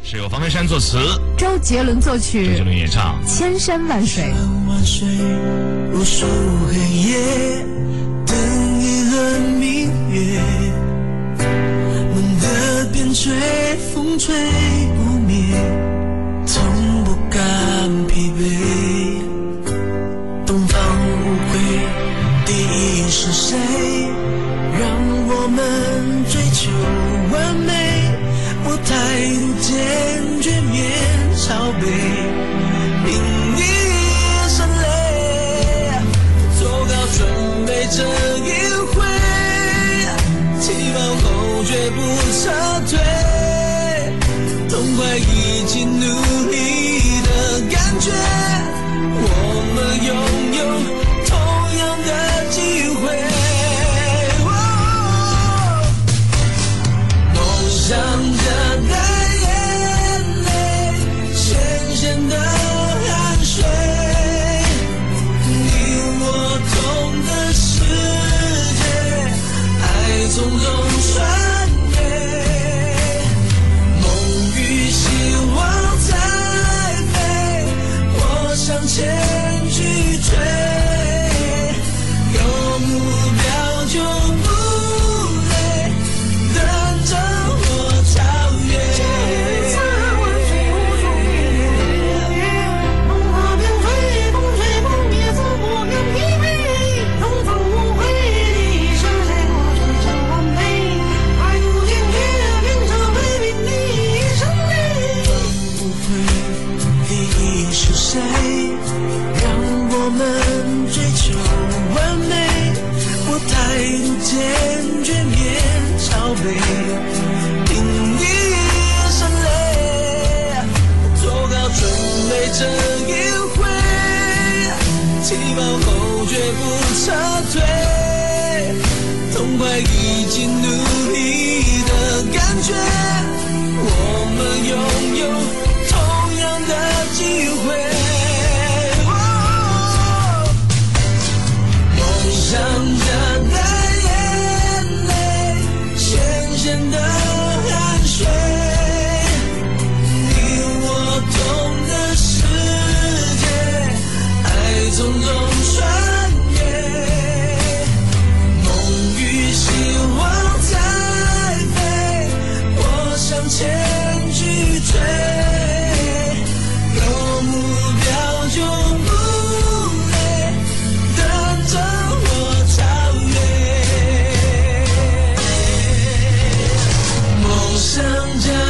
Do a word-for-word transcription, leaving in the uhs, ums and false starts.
是由方文山作词， 周杰伦作曲， 周杰伦演唱《 千山万水》。 万水无数黑夜，等一轮明月，梦的边吹，风吹不灭，从不敢疲惫。东方无悔，第一是谁？让我们追求完美，我态度坚决面朝北，名利生泪，做好准备这一回，起跑后绝不撤退，痛快一起努力的感觉，我们拥有同样的机会。想着的眼泪，咸咸的汗水，你我同的世界，爱从中穿越，梦与希望在飞，我向前去追，有目标就不累，等着坚决面朝北，拼一身泪，做好准备这一回，起跑后绝不撤退，痛快一起努力的感觉，我们拥有同样的机会。梦想着的咸的汗水，你我同的世界，爱从中穿越，梦与希望在飞，我向前去追，有目标就不累，等着我超越。想着